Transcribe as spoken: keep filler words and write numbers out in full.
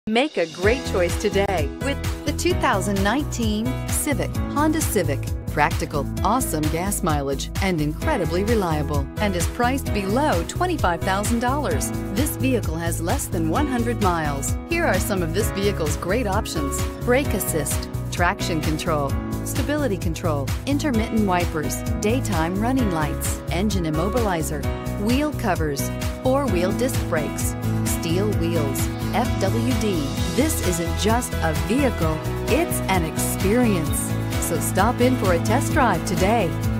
Make a great choice today with the two thousand nineteen Civic, Honda Civic. Practical, awesome gas mileage, and incredibly reliable, and is priced below twenty-five thousand dollars. This vehicle has less than one hundred miles. Here are some of this vehicle's great options: brake assist, traction control, stability control, intermittent wipers, daytime running lights, engine immobilizer, wheel covers, four-wheel disc brakes, steel wheels, F W D. This isn't just a vehicle, it's an experience. So stop in for a test drive today.